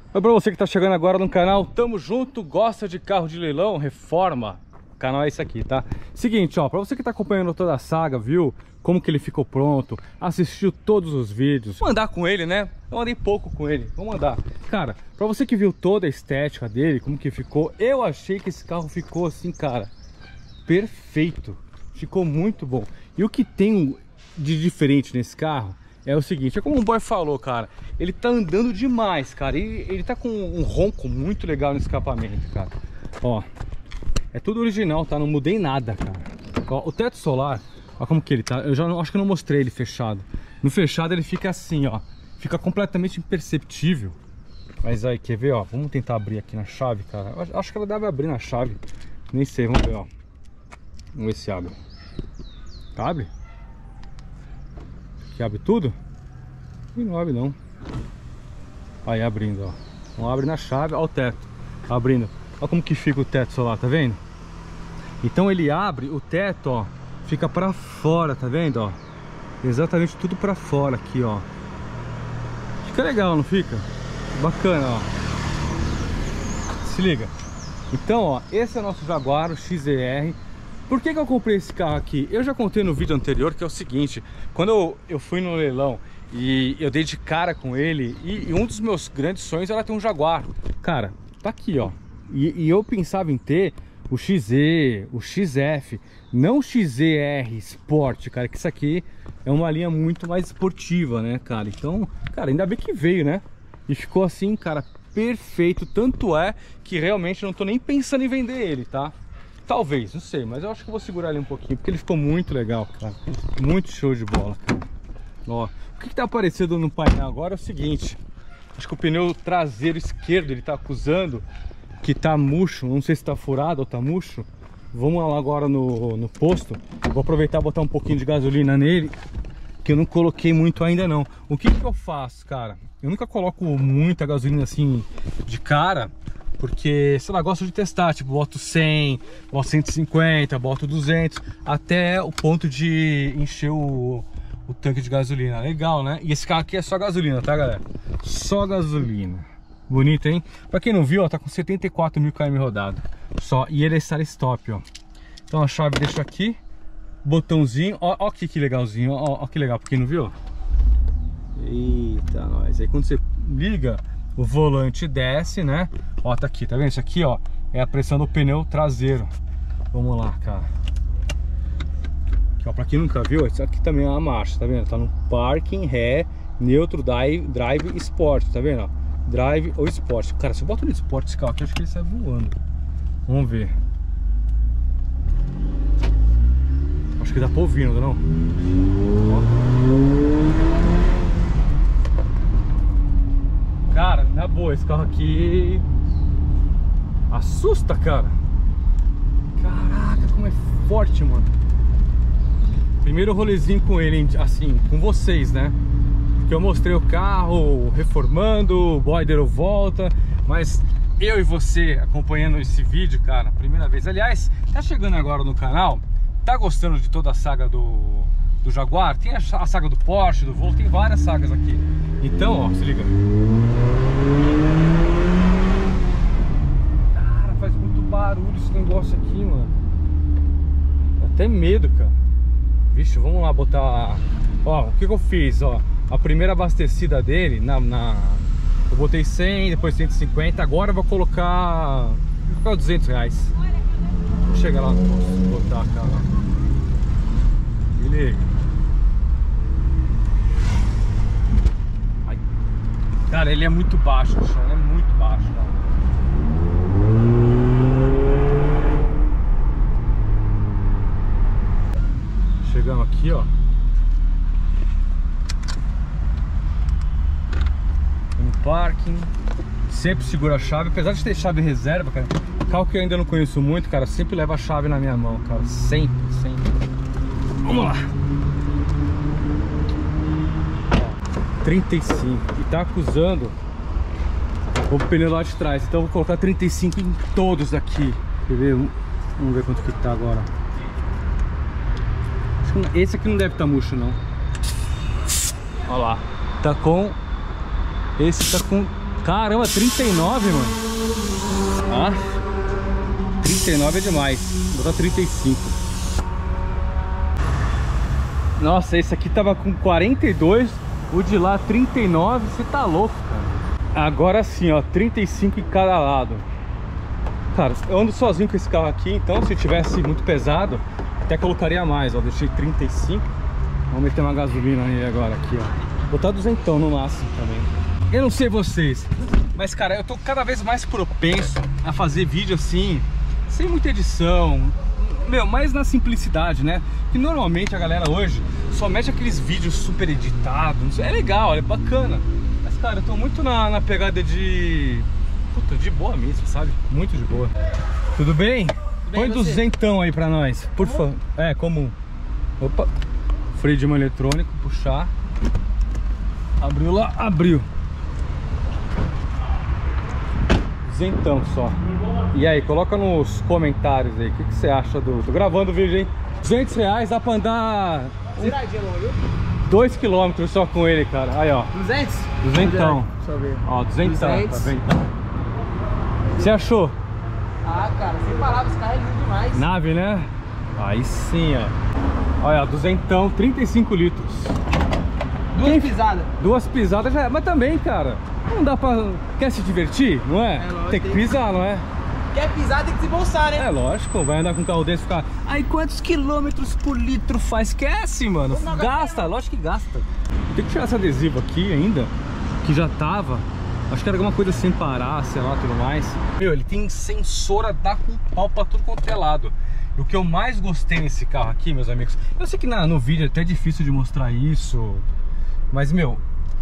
Oi, pra você que tá chegando agora no canal, tamo junto, gosta de carro de leilão, reforma? O canal é esse aqui, tá? Seguinte, ó, pra você que tá acompanhando toda a saga, viu como que ele ficou pronto, assistiu todos os vídeos, vamos andar com ele, né? Eu andei pouco com ele, vamos andar. Cara, pra você que viu toda a estética dele, como que ficou, eu achei que esse carro ficou assim, cara, perfeito. Ficou muito bom. E o que tem de diferente nesse carro é o seguinte, é como o boy falou, cara, ele tá andando demais, cara, ele tá com um ronco muito legal no escapamento, cara. Ó, é tudo original, tá? Não mudei nada, cara. Ó, o teto solar, ó como que ele tá, eu já não, acho que eu não mostrei ele fechado. No fechado ele fica assim, ó, fica completamente imperceptível. Mas aí, quer ver, ó, vamos tentar abrir aqui na chave, cara. Eu acho que ela deve abrir na chave, nem sei, vamos ver, ó. Vamos ver se abre. Abre? Que abre tudo? E não abre não. Aí abrindo, ó. Não abre na chave, ó o teto abrindo. Ó como que fica o teto solar, tá vendo? Então ele abre, o teto, ó, fica pra fora, tá vendo, ó? Exatamente tudo pra fora aqui, ó. Fica legal, não fica? Bacana, ó. Se liga. Então, ó, esse é o nosso Jaguar, o XER. Por que eu comprei esse carro aqui? Eu já contei no vídeo anterior que é o seguinte, quando eu fui no leilão e eu dei de cara com ele, e um dos meus grandes sonhos era ter um Jaguar. Cara, tá aqui, ó. E eu pensava em ter o XE, o XF, não o XER Sport, cara, que isso aqui é uma linha muito mais esportiva, né, cara? Então, cara, ainda bem que veio, né? E ficou assim, cara, perfeito. Tanto é que realmente não tô nem pensando em vender ele, tá? Talvez, não sei, mas eu acho que eu vou segurar ele um pouquinho, porque ele ficou muito legal, cara. Muito show de bola, cara. Ó, o que tá aparecendo no painel agora é o seguinte. Acho que o pneu traseiro esquerdo, ele tá acusando que tá murcho. Não sei se tá furado ou tá murcho. Vamos lá agora no posto. Vou aproveitar e botar um pouquinho de gasolina nele, que eu não coloquei muito ainda não. O que eu faço, cara? Eu nunca coloco muita gasolina assim de cara, porque, sei lá, gosto de testar, tipo, boto 100, boto 150, boto 200, até o ponto de encher o tanque de gasolina. Legal, né? E esse carro aqui é só gasolina, tá, galera? Só gasolina. Bonito, hein? Pra quem não viu, ó, tá com 74 mil km rodado. Só, e ele é start stop, ó. Então a chave deixa aqui, botãozinho, ó aqui que legalzinho, ó que legal, pra quem não viu. Eita, nós. Aí quando você liga, o volante desce, né? Ó, tá aqui, tá vendo? Isso aqui, ó, é a pressão do pneu traseiro. Vamos lá, cara. Aqui, ó, pra quem nunca viu, isso aqui também é uma marcha, tá vendo? Tá no parking, ré, neutro, drive, sport, tá vendo? Ó, drive ou sport. Cara, se eu boto no sport esse carro aqui, acho que ele sai voando. Vamos ver. Acho que dá pra ouvir, não? Ó. Cara, na boa, esse carro aqui assusta, cara. Caraca, como é forte, mano. Primeiro rolezinho com ele, assim, com vocês, né? Porque eu mostrei o carro reformando, o boy deu volta, mas eu e você acompanhando esse vídeo, cara, primeira vez. Aliás, tá chegando agora no canal, tá gostando de toda a saga do Jaguar? Tem a saga do Porsche, do Volvo, tem várias sagas aqui. Então, ó, se liga. Cara, faz muito barulho esse negócio aqui, mano. Dá até medo, cara. Vixe, vamos lá botar... Ó, o que eu fiz, ó. A primeira abastecida dele, eu botei 100, depois 150. Agora eu vou colocar 200 reais. Vou chegar lá, vou botar, cara. Se liga. Ai. Cara, ele é muito baixo, o chão é muito baixo, cara. Chegamos aqui, ó. No parking. Sempre segura a chave, apesar de ter chave reserva, cara. Carro que eu ainda não conheço muito, cara, sempre leva a chave na minha mão, cara. Sempre, sempre. Vamos lá. Ó, 35. E tá acusando o pneu lá de trás. Então eu vou colocar 35 em todos aqui. Quer ver? Vamos ver quanto que tá agora. Acho que esse aqui não deve estar murcho, não. Olha lá. Tá com... Esse tá com Caramba, 39, mano. Ah, 39 é demais. Vou botar 35. Nossa, esse aqui tava com 42. O de lá 39. Você tá louco, cara. Agora sim, ó, 35 em cada lado. Cara, eu ando sozinho com esse carro aqui. Então se tivesse muito pesado, até colocaria mais, ó. Deixei 35. Vamos meter uma gasolina aí agora aqui, ó. Botar 200 no máximo também. Eu não sei vocês, mas cara, eu tô cada vez mais propenso a fazer vídeo assim, sem muita edição, meu, mais na simplicidade, né? Que normalmente a galera hoje só mete aqueles vídeos super editados. É legal, é bacana, mas cara, eu tô muito na pegada de... Puta, de boa mesmo, sabe? Muito de boa. Tudo bem? Põe 200 aí pra nós, por favor. É, comum. Opa, freio de mão eletrônico, puxar. Abriu lá, abriu. 200 só. E aí, coloca nos comentários aí, o que você acha do... Tô gravando o vídeo, hein? 200 reais, dá pra andar... 2 km só com ele, cara. Aí, ó. 200? 200. Deixa eu ver. Ó, 200. Tá vendo? O que você achou? Ah, cara, sem palavras, esse carro é lindo demais. Nave, né? Aí sim, ó. Olha, 200, 35 litros. Duas pisadas. Duas pisadas já é, mas também, cara, não dá pra... Quer se divertir, não é? Lógico, tem que pisar, não é? Quer pisar, tem que se bolsar, né? É lógico, vai andar com um carro desse e ficar... Aí quantos quilômetros por litro faz? Esquece, mano. Gasta, lógico que gasta. Tem que tirar esse adesivo aqui ainda, que já tava... Acho que era alguma coisa sem parar, sei lá, tudo mais. Meu, ele tem sensor a dar com pau pra tudo quanto é lado. E o que eu mais gostei nesse carro aqui, meus amigos... Eu sei que no vídeo é até difícil de mostrar isso... Mas, meu,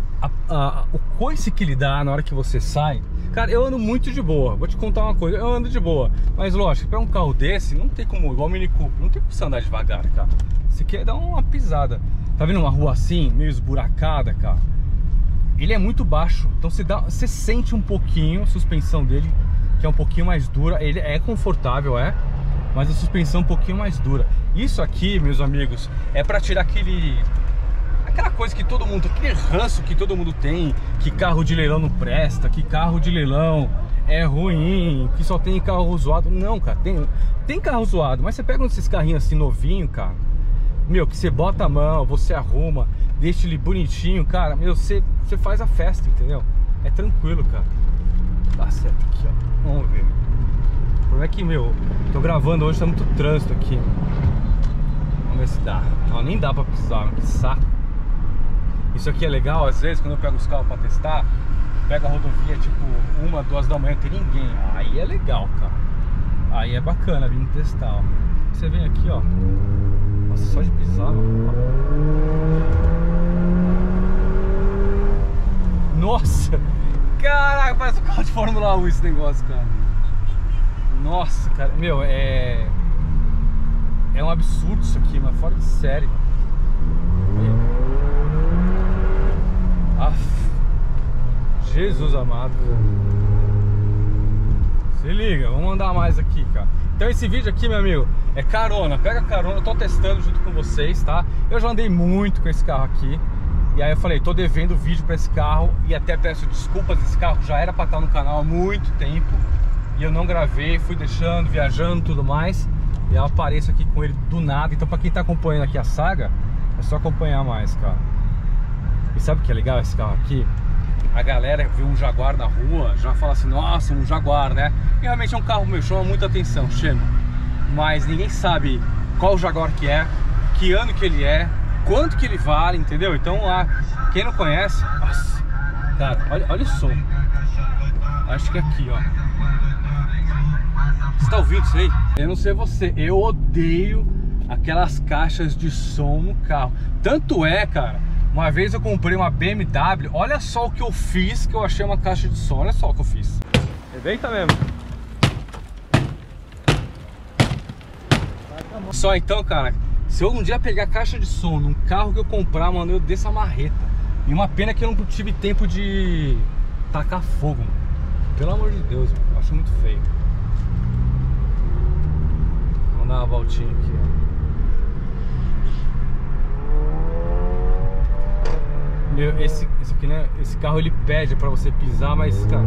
o coice que ele dá na hora que você sai... Cara, eu ando muito de boa. Vou te contar uma coisa, eu ando de boa. Mas, lógico, pra um carro desse, não tem como... Igual o Mini Cooper, não tem como você andar devagar, cara. Você quer dar uma pisada. Tá vendo uma rua assim, meio esburacada, cara? Ele é muito baixo. Então você sente um pouquinho a suspensão dele, que é um pouquinho mais dura. Ele é confortável, é. Mas a suspensão é um pouquinho mais dura. Isso aqui, meus amigos, é pra tirar aquela coisa que todo mundo, aquele ranço que todo mundo tem, que carro de leilão não presta, que carro de leilão é ruim, que só tem carro zoado. Não, cara, tem carro zoado, mas você pega esses carrinhos assim novinho, cara, meu, que você bota a mão, você arruma, deixa ele bonitinho, cara, meu, você faz a festa, entendeu? É tranquilo, cara. Tá certo aqui, ó, vamos ver. O problema é que, meu, tô gravando hoje, tá muito trânsito aqui. Vamos ver se dá. Não, nem dá pra pisar, que saco. Isso aqui é legal, às vezes, quando eu pego os carros pra testar, pego a rodovia tipo 1, 2 da manhã, não tem ninguém. Aí é legal, cara. Aí é bacana vir testar, ó. Você vem aqui, ó. Nossa, só de pisar, mano. Nossa! Caraca, parece um carro de Fórmula 1 esse negócio, cara. Nossa, cara. Meu, é um absurdo isso aqui, mas fora de série. Jesus amado. Se liga, vamos andar mais aqui, cara. Então esse vídeo aqui, meu amigo, é carona. Pega carona, eu tô testando junto com vocês, tá? Eu já andei muito com esse carro aqui. E aí eu falei, tô devendo vídeo pra esse carro. E até peço desculpas, esse carro já era pra estar no canal há muito tempo. E eu não gravei, fui deixando, viajando e tudo mais. E eu apareço aqui com ele do nada. Então pra quem tá acompanhando aqui a saga, é só acompanhar mais, cara. E sabe o que é legal esse carro aqui? A galera vê um Jaguar na rua, já fala assim, nossa, um Jaguar, né? E realmente é um carro, meu, chama muita atenção, chama. Mas ninguém sabe qual Jaguar que é, que ano que ele é, quanto que ele vale, entendeu? Então, quem não conhece, nossa, cara, olha o som. Acho que é aqui, ó. Você tá ouvindo isso aí? Eu não sei você, eu odeio aquelas caixas de som no carro. Tanto é, cara, uma vez eu comprei uma BMW, olha só o que eu fiz, que eu achei uma caixa de som, olha só o que eu fiz. Arrebenta mesmo. Só então, cara, se eu um dia pegar caixa de som num carro que eu comprar, mano, eu desço a marreta. E uma pena que eu não tive tempo de tacar fogo, mano. Pelo amor de Deus, mano, eu acho muito feio. Vamos dar uma voltinha aqui, ó. Meu, esse aqui, né? Esse carro ele pede pra você pisar, mas, cara...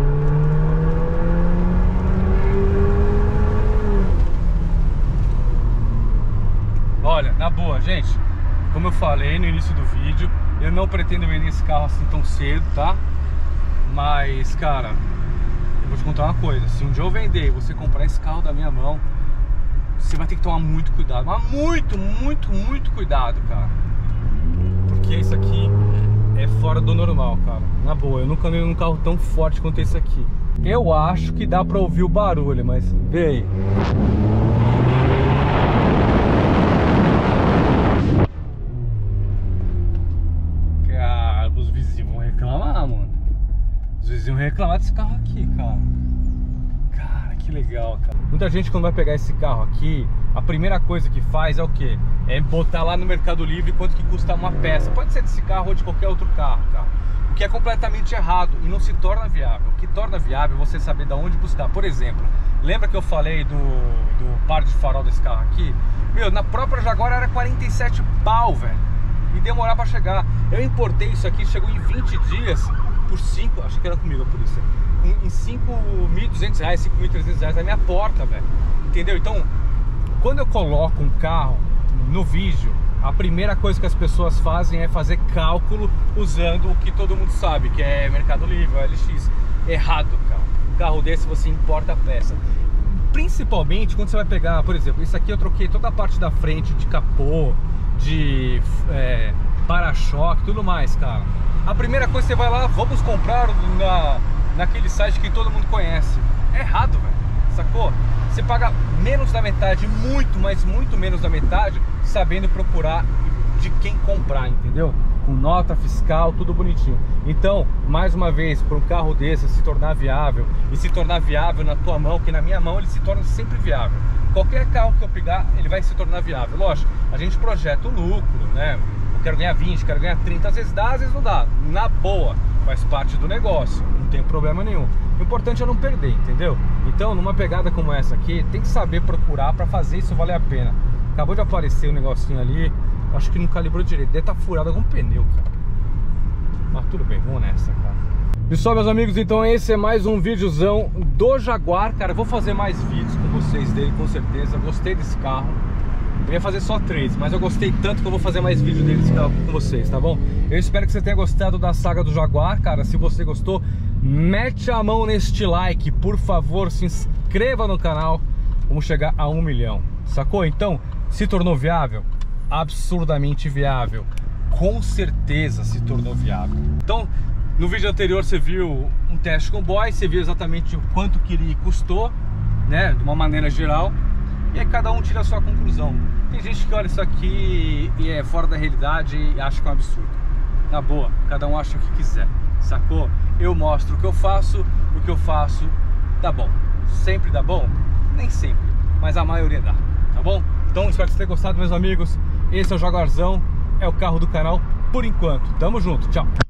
Olha, na boa, gente, como eu falei no início do vídeo, eu não pretendo vender esse carro assim tão cedo, tá? Mas, cara, eu vou te contar uma coisa. Se um dia eu vender e você comprar esse carro da minha mão, você vai ter que tomar muito cuidado. Mas muito cuidado, cara. Porque isso aqui é fora do normal, cara. Na boa, eu nunca andei num carro tão forte quanto esse aqui. Eu acho que dá pra ouvir o barulho, mas vê aí. Cara, os vizinhos vão reclamar, mano. Os vizinhos vão reclamar desse carro aqui, cara. Cara, que legal, cara. Muita gente, quando vai pegar esse carro aqui, a primeira coisa que faz é o quê? É botar lá no Mercado Livre quanto que custa uma peça. Pode ser desse carro ou de qualquer outro carro, cara. O que é completamente errado e não se torna viável. O que torna viável é você saber de onde buscar. Por exemplo, lembra que eu falei do par de farol desse carro aqui? Meu, na própria Jaguar era 47 pau, velho. E demorar pra chegar. Eu importei isso aqui, chegou em 20 dias por 5, acho que era comigo a polícia, em 5.200 reais, 5.300 reais na minha porta, velho. Entendeu? Então, quando eu coloco um carro no vídeo, a primeira coisa que as pessoas fazem é fazer cálculo usando o que todo mundo sabe, que é Mercado Livre, OLX. Errado, cara. Um carro desse você importa a peça. Principalmente quando você vai pegar, por exemplo, isso aqui eu troquei toda a parte da frente de capô, de para-choque, tudo mais, cara. A primeira coisa você vai lá, vamos comprar naquele site que todo mundo conhece. É errado, velho. Sacou? Você paga menos da metade, muito, mas muito menos da metade, sabendo procurar de quem comprar, entendeu? Com nota fiscal, tudo bonitinho. Então, mais uma vez, para um carro desse se tornar viável, e se tornar viável na tua mão, que na minha mão ele se torna sempre viável. Qualquer carro que eu pegar, ele vai se tornar viável. Lógico, a gente projeta o lucro, né? Eu quero ganhar 20, quero ganhar 30, às vezes dá, às vezes não dá. Na boa, faz parte do negócio, não tem problema nenhum. O importante é não perder, entendeu? Então, numa pegada como essa aqui, tem que saber procurar para fazer isso valer a pena. Acabou de aparecer um negocinho ali, acho que não calibrou direito, deve estar furado algum pneu, cara. Mas tudo bem, vamos nessa, cara. Pessoal, meus amigos, então esse é mais um videozão do Jaguar, cara. Eu vou fazer mais vídeos com vocês dele, com certeza. Gostei desse carro. Eu ia fazer só 3, mas eu gostei tanto que eu vou fazer mais vídeo desse carro com vocês, tá bom? Eu espero que você tenha gostado da saga do Jaguar, cara. Se você gostou, mete a mão neste like, por favor, se inscreva no canal. Vamos chegar a 1 milhão, sacou? Então, se tornou viável? Absurdamente viável. Com certeza se tornou viável. Então, no vídeo anterior você viu um teste com boy, você viu exatamente o quanto que ele custou, né, de uma maneira geral. E aí cada um tira a sua conclusão. Tem gente que olha isso aqui e é fora da realidade e acha que é um absurdo. Na boa, cada um acha o que quiser, sacou? Eu mostro o que eu faço dá bom. Sempre dá bom? Nem sempre, mas a maioria dá, tá bom? Então espero que vocês tenham gostado, meus amigos. Esse é o Jaguarzão, é o carro do canal por enquanto. Tamo junto, tchau!